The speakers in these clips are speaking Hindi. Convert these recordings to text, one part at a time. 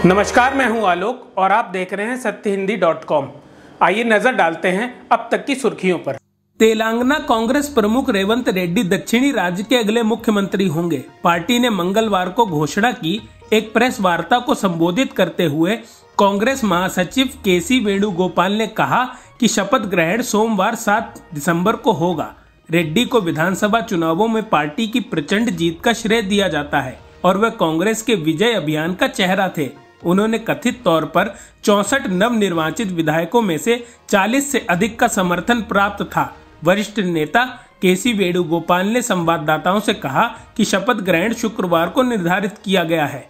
नमस्कार, मैं हूं आलोक और आप देख रहे हैं सत्यहिंदी.com। आइए नजर डालते हैं अब तक की सुर्खियों पर। तेलंगाना कांग्रेस प्रमुख रेवंत रेड्डी दक्षिणी राज्य के अगले मुख्यमंत्री होंगे। पार्टी ने मंगलवार को घोषणा की। एक प्रेस वार्ता को संबोधित करते हुए कांग्रेस महासचिव केसी वेणुगोपाल ने कहा कि शपथ ग्रहण सोमवार 7 दिसंबर को होगा। रेड्डी को विधानसभा चुनावों में पार्टी की प्रचंड जीत का श्रेय दिया जाता है और वे कांग्रेस के विजय अभियान का चेहरा थे। उन्होंने कथित तौर पर 64 नवनिर्वाचित विधायकों में से 40 से अधिक का समर्थन प्राप्त था। वरिष्ठ नेता केसी वेणुगोपाल ने संवाददाताओं से कहा कि शपथ ग्रहण शुक्रवार को निर्धारित किया गया है।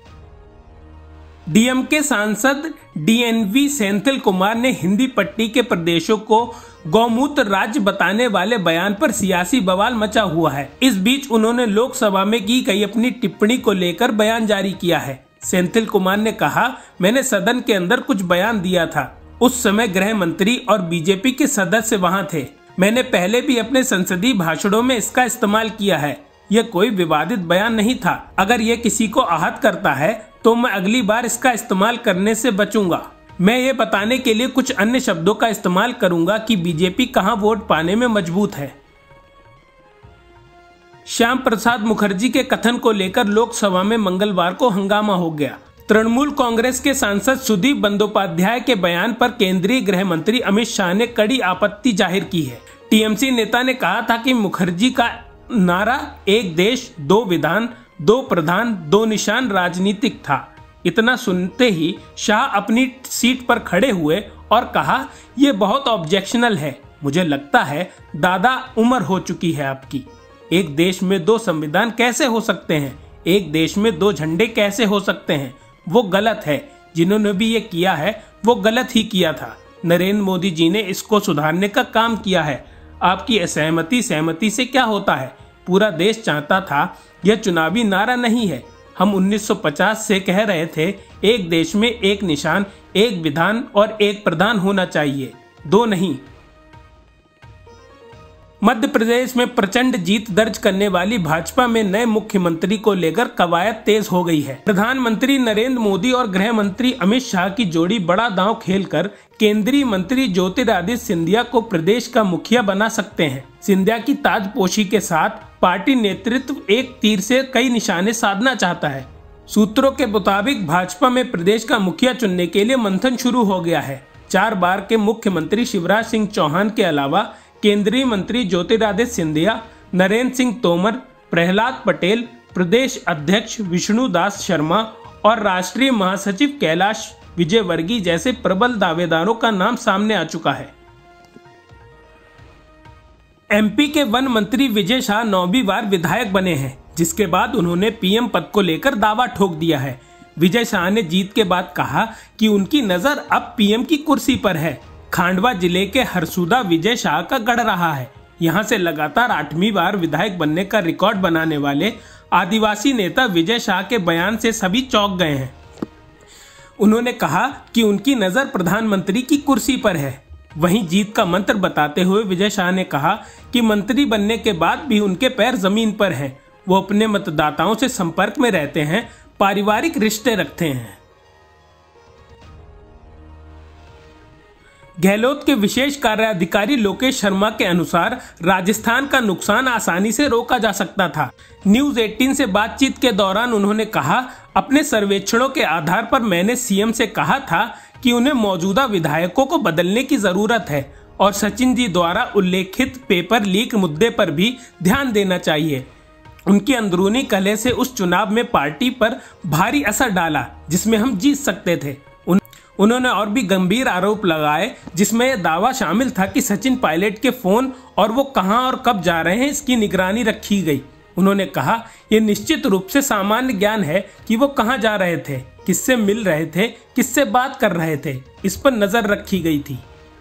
डीएमके सांसद डीएनवी सेंथिल कुमार ने हिंदी पट्टी के प्रदेशों को गौमूत्र राज्य बताने वाले बयान पर सियासी बवाल मचा हुआ है। इस बीच उन्होंने लोकसभा में की गई अपनी टिप्पणी को लेकर बयान जारी किया है। सेंथिल कुमार ने कहा, मैंने सदन के अंदर कुछ बयान दिया था। उस समय गृह मंत्री और बीजेपी के सदस्य वहां थे। मैंने पहले भी अपने संसदीय भाषणों में इसका इस्तेमाल किया है। यह कोई विवादित बयान नहीं था। अगर यह किसी को आहत करता है तो मैं अगली बार इसका इस्तेमाल करने से बचूंगा। मैं ये बताने के लिए कुछ अन्य शब्दों का इस्तेमाल करूंगा कि बीजेपी कहां वोट पाने में मजबूत है। श्याम प्रसाद मुखर्जी के कथन को लेकर लोकसभा में मंगलवार को हंगामा हो गया। तृणमूल कांग्रेस के सांसद सुदीप बंदोपाध्याय के बयान पर केंद्रीय गृह मंत्री अमित शाह ने कड़ी आपत्ति जाहिर की है। टीएमसी नेता ने कहा था कि मुखर्जी का नारा एक देश दो विधान दो प्रधान दो निशान राजनीतिक था। इतना सुनते ही शाह अपनी सीट पर खड़े हुए और कहा, यह बहुत ऑब्जेक्शनल है। मुझे लगता है दादा उम्र हो चुकी है आपकी। एक देश में दो संविधान कैसे हो सकते हैं? एक देश में दो झंडे कैसे हो सकते हैं? वो गलत है। जिन्होंने भी ये किया है वो गलत ही किया था। नरेंद्र मोदी जी ने इसको सुधारने का काम किया है। आपकी असहमति सहमति से क्या होता है? पूरा देश चाहता था। यह चुनावी नारा नहीं है। हम 1950 से कह रहे थे एक देश में एक निशान एक विधान और एक प्रधान होना चाहिए, दो नहीं। मध्य प्रदेश में प्रचंड जीत दर्ज करने वाली भाजपा में नए मुख्यमंत्री को लेकर कवायद तेज हो गई है। प्रधानमंत्री नरेंद्र मोदी और गृह मंत्री अमित शाह की जोड़ी बड़ा दांव खेलकर केंद्रीय मंत्री ज्योतिरादित्य सिंधिया को प्रदेश का मुखिया बना सकते हैं। सिंधिया की ताजपोशी के साथ पार्टी नेतृत्व एक तीर से कई निशाने साधना चाहता है। सूत्रों के मुताबिक भाजपा में प्रदेश का मुखिया चुनने के लिए मंथन शुरू हो गया है। 4 बार के मुख्यमंत्री शिवराज सिंह चौहान के अलावा केंद्रीय मंत्री ज्योतिरादित्य सिंधिया, नरेंद्र सिंह तोमर, प्रहलाद पटेल, प्रदेश अध्यक्ष विष्णुदास शर्मा और राष्ट्रीय महासचिव कैलाश विजयवर्गीय जैसे प्रबल दावेदारों का नाम सामने आ चुका है। एमपी के वन मंत्री विजय शाह 9वीं बार विधायक बने हैं, जिसके बाद उन्होंने पीएम पद को लेकर दावा ठोक दिया है। विजय शाह ने जीत के बाद कहा कि उनकी नजर अब पीएम की कुर्सी पर है। खांडवा जिले के हरसुदा विजय शाह का गढ़ रहा है। यहां से लगातार 8वीं बार विधायक बनने का रिकॉर्ड बनाने वाले आदिवासी नेता विजय शाह के बयान से सभी चौंक गए हैं। उन्होंने कहा कि उनकी नजर प्रधानमंत्री की कुर्सी पर है। वहीं जीत का मंत्र बताते हुए विजय शाह ने कहा कि मंत्री बनने के बाद भी उनके पैर जमीन पर हैं। वो अपने मतदाताओं से संपर्क में रहते हैं, पारिवारिक रिश्ते रखते हैं। गहलोत के विशेष कार्याधिकारी लोकेश शर्मा के अनुसार राजस्थान का नुकसान आसानी से रोका जा सकता था। न्यूज 18 से बातचीत के दौरान उन्होंने कहा, अपने सर्वेक्षणों के आधार पर मैंने सीएम से कहा था कि उन्हें मौजूदा विधायकों को बदलने की जरूरत है और सचिन जी द्वारा उल्लेखित पेपर लीक मुद्दे पर भी ध्यान देना चाहिए। उनकी अंदरूनी कलह से उस चुनाव में पार्टी पर भारी असर डाला जिसमें हम जीत सकते थे। उन्होंने और भी गंभीर आरोप लगाए, जिसमें यह दावा शामिल था कि सचिन पायलट के फोन और वो कहां और कब जा रहे हैं इसकी निगरानी रखी गई। उन्होंने कहा, यह निश्चित रूप से सामान्य ज्ञान है कि वो कहां जा रहे थे, किससे मिल रहे थे, किससे बात कर रहे थे, इस पर नजर रखी गई थी।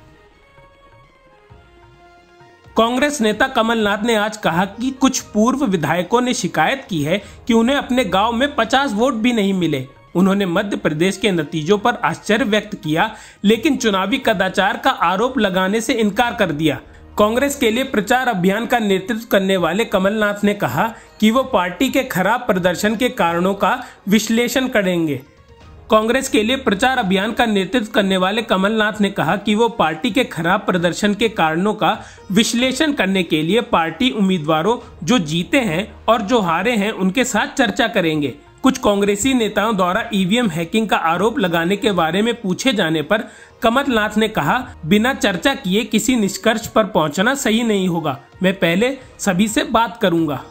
कांग्रेस नेता कमलनाथ ने आज कहा कि कुछ पूर्व विधायकों ने शिकायत की है कि उन्हें अपने गांव में 50 वोट भी नहीं मिले। उन्होंने मध्य प्रदेश के नतीजों पर आश्चर्य व्यक्त किया, लेकिन चुनावी कदाचार का आरोप लगाने से इनकार कर दिया। कांग्रेस के लिए प्रचार अभियान का नेतृत्व करने वाले कमलनाथ ने कहा कि वो पार्टी के खराब प्रदर्शन के कारणों का विश्लेषण करेंगे। कांग्रेस के लिए प्रचार अभियान का नेतृत्व करने वाले कमलनाथ ने कहा कि वो पार्टी के खराब प्रदर्शन के कारणों का विश्लेषण करने के लिए पार्टी उम्मीदवारों जो जीते हैं और जो हारे हैं उनके साथ चर्चा करेंगे। कुछ कांग्रेसी नेताओं द्वारा ईवीएम हैकिंग का आरोप लगाने के बारे में पूछे जाने पर कमलनाथ ने कहा, बिना चर्चा किए किसी निष्कर्ष पर पहुंचना सही नहीं होगा। मैं पहले सभी से बात करूंगा।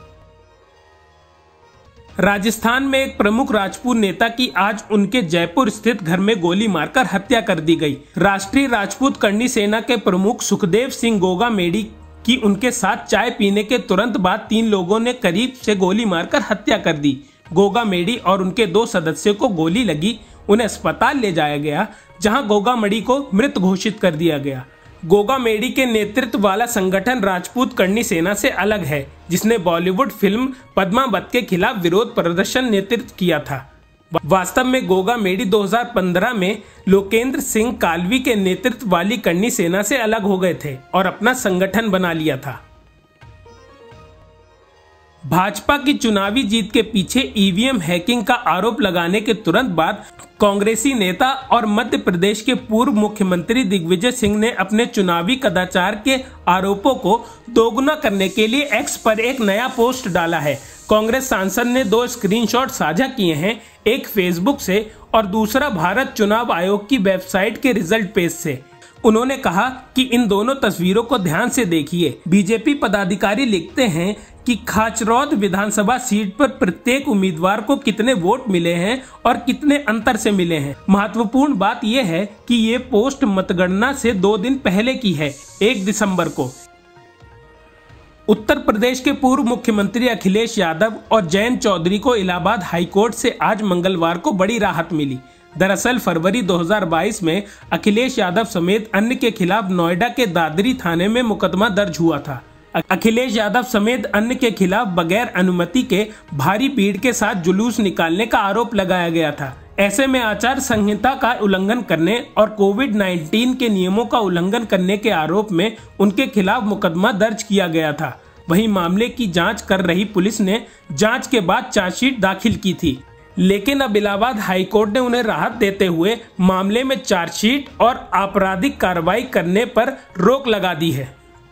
राजस्थान में एक प्रमुख राजपूत नेता की आज उनके जयपुर स्थित घर में गोली मारकर हत्या कर दी गई। राष्ट्रीय राजपूत करनी सेना के प्रमुख सुखदेव सिंह गोगामेडी की उनके साथ चाय पीने के तुरंत बाद 3 लोगों ने करीब से गोली मारकर हत्या कर दी। गोगामेडी और उनके 2 सदस्यों को गोली लगी। उन्हें अस्पताल ले जाया गया, जहां गोगामेडी को मृत घोषित कर दिया गया। गोगामेडी के नेतृत्व वाला संगठन राजपूत करनी सेना से अलग है, जिसने बॉलीवुड फिल्म पद्मावत के खिलाफ विरोध प्रदर्शन नेतृत्व किया था। वास्तव में गोगामेडी 2015 में लोकेंद्र सिंह कालवी के नेतृत्व वाली करनी सेना से अलग हो गए थे और अपना संगठन बना लिया था। भाजपा की चुनावी जीत के पीछे ईवीएम हैकिंग का आरोप लगाने के तुरंत बाद कांग्रेसी नेता और मध्य प्रदेश के पूर्व मुख्यमंत्री दिग्विजय सिंह ने अपने चुनावी कदाचार के आरोपों को दोगुना करने के लिए एक्स पर एक नया पोस्ट डाला है। कांग्रेस सांसद ने 2 स्क्रीनशॉट साझा किए हैं, एक फेसबुक से और दूसरा भारत चुनाव आयोग की वेबसाइट के रिजल्ट पेज से। उन्होंने कहा कि इन दोनों तस्वीरों को ध्यान से देखिए। बीजेपी पदाधिकारी लिखते हैं कि खाचरौद विधानसभा सीट पर प्रत्येक उम्मीदवार को कितने वोट मिले हैं और कितने अंतर से मिले हैं। महत्वपूर्ण बात यह है कि ये पोस्ट मतगणना से 2 दिन पहले की है, 1 दिसंबर को। उत्तर प्रदेश के पूर्व मुख्यमंत्री अखिलेश यादव और जयंत चौधरी को इलाहाबाद हाईकोर्ट से आज मंगलवार को बड़ी राहत मिली। दरअसल फरवरी 2022 में अखिलेश यादव समेत अन्य के खिलाफ नोएडा के दादरी थाने में मुकदमा दर्ज हुआ था। अखिलेश यादव समेत अन्य के खिलाफ बगैर अनुमति के भारी भीड़ के साथ जुलूस निकालने का आरोप लगाया गया था। ऐसे में आचार संहिता का उल्लंघन करने और कोविड-19 के नियमों का उल्लंघन करने के आरोप में उनके खिलाफ मुकदमा दर्ज किया गया था। वहीं मामले की जांच कर रही पुलिस ने जांच के बाद चार्जशीट दाखिल की थी, लेकिन अब इलाहाबाद हाईकोर्ट ने उन्हें राहत देते हुए मामले में चार्जशीट और आपराधिक कार्रवाई करने पर रोक लगा दी है।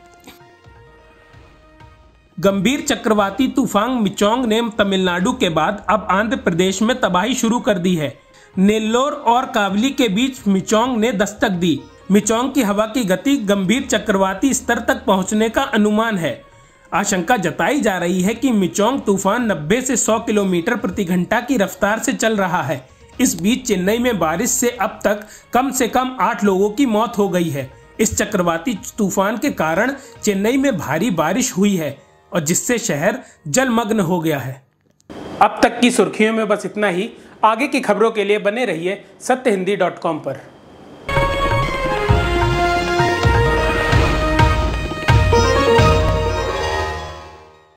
गंभीर चक्रवाती तूफान मिचोंग ने तमिलनाडु के बाद अब आंध्र प्रदेश में तबाही शुरू कर दी है। नेल्लोर और कावली के बीच मिचोंग ने दस्तक दी। मिचोंग की हवा की गति गंभीर चक्रवाती स्तर तक पहुंचने का अनुमान है। आशंका जताई जा रही है कि मिचोंग तूफान 90 से 100 किलोमीटर प्रति घंटा की रफ्तार से चल रहा है। इस बीच चेन्नई में बारिश से अब तक कम से कम 8 लोगों की मौत हो गई है। इस चक्रवाती तूफान के कारण चेन्नई में भारी बारिश हुई है और जिससे शहर जलमग्न हो गया है। अब तक की सुर्खियों में बस इतना ही। आगे की खबरों के लिए बने रहिए सत्यहिंदी.com पर।